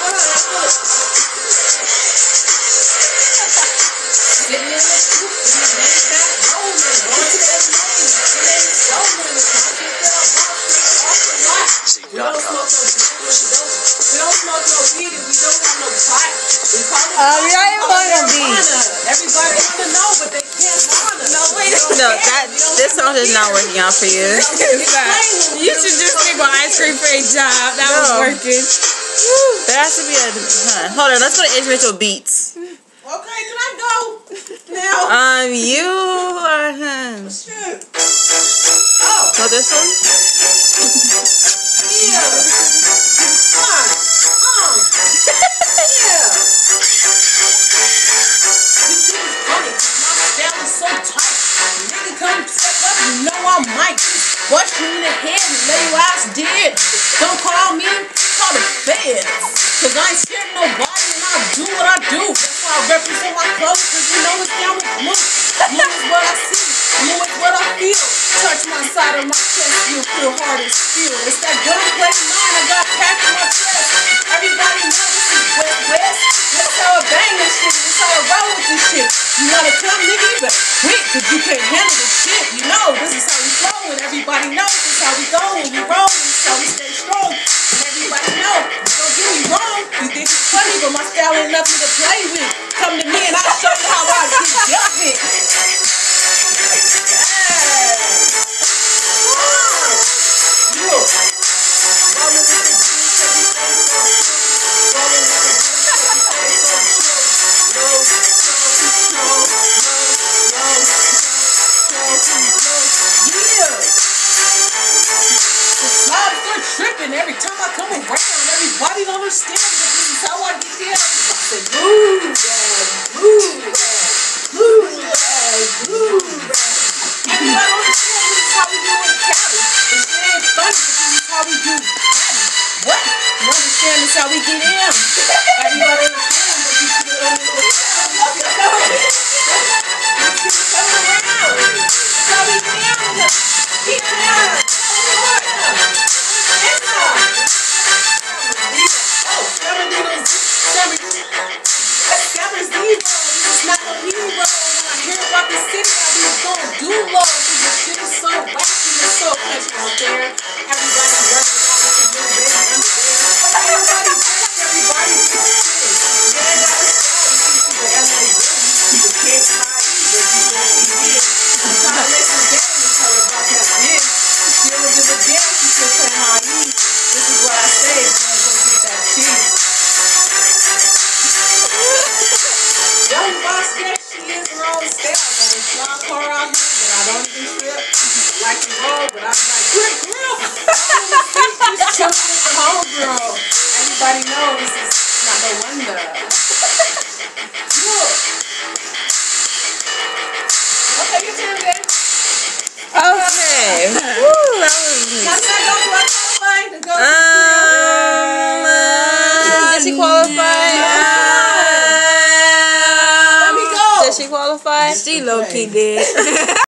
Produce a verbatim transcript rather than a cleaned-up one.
Sitting in the coop, and my name back rolling. Going to that lane, and then stolen. It's my shit that I bought off the lot. We don't smoke no weed, we don't smoke no weed, and we don't have no pot. We call it um, you don't even want no beat. Everybody want to know, but they can't find us. No, wait. No, that this song is not working out for you. You should just pick an ice cream for a job. That No. was working. There has to be a. Huh. Hold on, let's go to instrumental beats. Okay, can I go now? Um, you are him. Shit. Oh, So this one? yeah. Come on. Um. Yeah. This shit is funny. My style is so tight. Nigga come step up, you know I might bust you in the head and lay your ass dead. Don't call me, call the feds. Cause I ain't scared of nobody and I do what I do. That's why I represent my clothes, cause you know it's down with blue. Blue is what I see, blue is what I feel. Touch my side of my chest, you'll feel hard as steel. It's that gunplay line I got packed in my chest. Everybody knows this is West West. That's how I bang this shit, that's how I roll with this shit. You wanna come, nigga, you better quit, cause you can't handle this shit. You know, this is how we flow, and everybody knows this is how we go. When we roll, this is how we stay strong. And everybody knows, don't get me wrong, you think it's funny, but my style ain't nothing to play with. Come to me and I'll show you how I get dealt with. Every time I come around, everybody don't understand that this is how I get there. I say, blue rag, blue rag, blue rag, blue rag. Everybody don't understand this is how we do it in Cali. This shit ain't funny, but this is how we do Cali. What? You understand this is how we get in. Everybody understand, but you still don't understand. You keep coming around. This is how we get in. Keep down. It's not a hero. When I hear about the city, I be going do low. Cause the shit is so wacky and so catchy out there. Everybody running around with the good baby underwear. Everybody back, everybody gets shit. Yeah, that was so. You see people L A really. The kids high, but you don't see this. I'm trying to listen down and tell her about that bitch. She don't give a damn, she still playing high. This is what I say, girl, go get that cheese. Young boss, yes, she is her own style. Got a strong car out here, but I don't even trip. Like to roll, but I'm like, quick grill. She's chilling with the homegirl. Everybody knows this is not no wonder. Look. Okay, your turn, babe. Okay. Woo, that was Now, can I go? Do I qualify to go? Um, uh, did she qualify? Let me go. Did she qualify? She low key did.